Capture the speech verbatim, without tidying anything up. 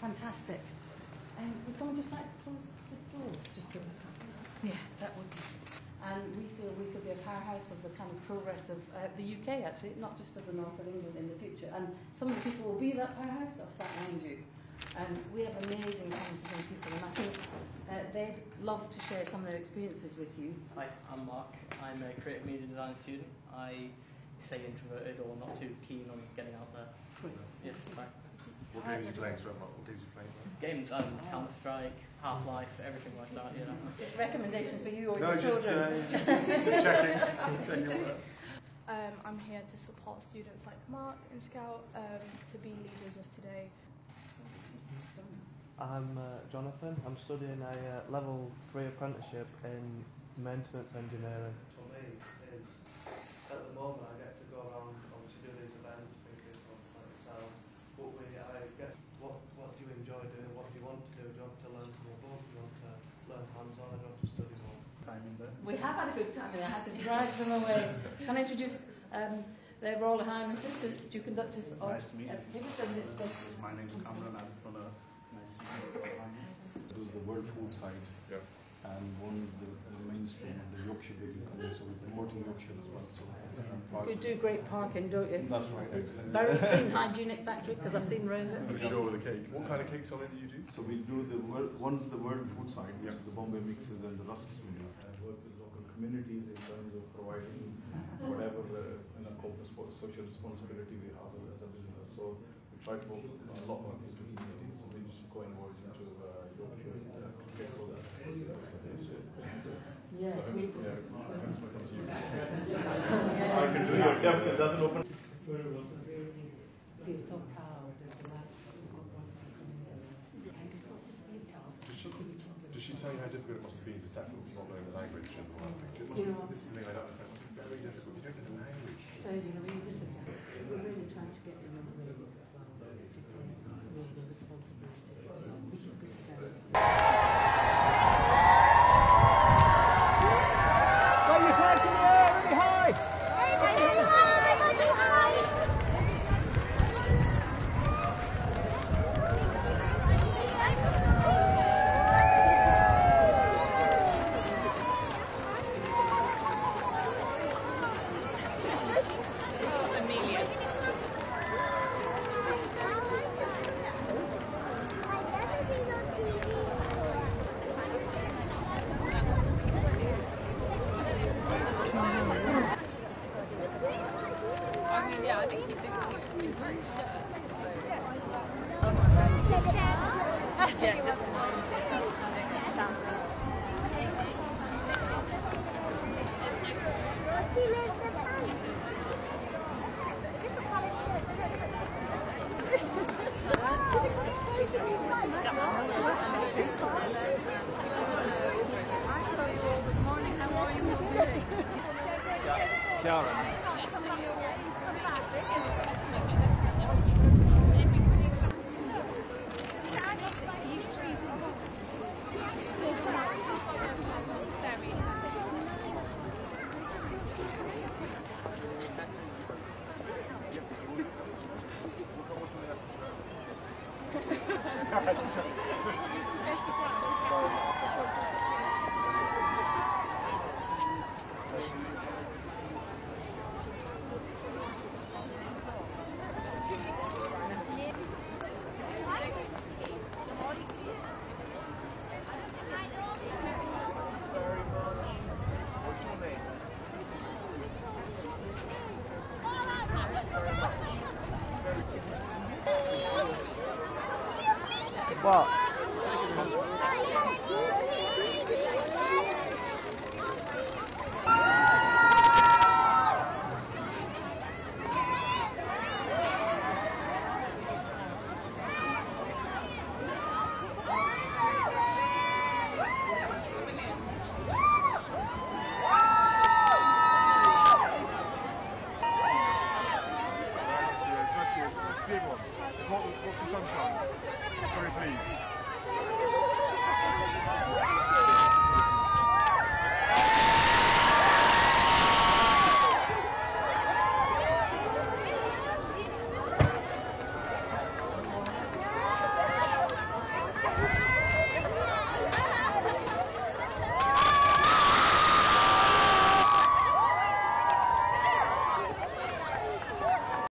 Fantastic. Um, would someone just like to close the doors? Just so yeah, that would be. And we feel we could be a powerhouse of the kind of progress of uh, the U K, actually, not just of the north of England in the future. And some of the people will be that powerhouse of sat behind you. And we have amazing talented young people, and I think uh, they'd love to share some of their experiences with you. Hi, I'm Mark. I'm a creative media design student. I say introverted or not too keen on getting out there. Yeah, sorry. What games are you playing, sir? What games are you playing? Games, um, Counter-Strike, Half-Life, everything like that, you know. Just recommendations for you or no, your just, children? Uh, just, just checking. Just checking. Um, I'm here to support students like Mark and Scout um, to be leaders of today. I'm uh, Jonathan. I'm studying a uh, level three apprenticeship in maintenance engineering. For me, is at the moment I get to go around obviously do these events, speaking like yourself. But we, I get what what do you enjoy doing? What do you want to do? Do you want to learn from above? Do you want to learn hands-on? I don't want to study more. We have had a good time, and I had to drag them away. Can I introduce um, their Royal Highnesses, to Duke and Duchess of Cambridge? My name's Cameron. I'm from a It was the world food side, yeah. And one of the, the mainstream of the Yorkshire baking company, so we're promoting Yorkshire as well. So you do great parking, don't you? That's right, excellent. Very clean, hygienic factory, because I've seen round it. I'm sure with the cake. What kind of cakes on it do you do? So we do the world, one's the world food side, which yeah. is the Bombay mixes and the rusks we do. And work with local communities in terms of providing whatever uh, in a corporate social responsibility we have as a business. So we try to work a lot more into communities. So we just go involved into uh, Yorkshire. Uh, get all that. Yes, we. Yeah, I can do it. Yeah, it doesn't open. Feel so proud of the life. Did she, did she tell you how difficult it must have been to settle to not knowing the language and all that? It must You be, know, this is the thing I don't understand. It must be very difficult. You don't know the language. So, you know, we listen to it. We're really trying to get them on the ladies as well. To take all the responsibility, which is good for them. Yeah, I think he thinks he's very shit. Yeah, just I saw you all this morning. How are you all doing? Kiara. What?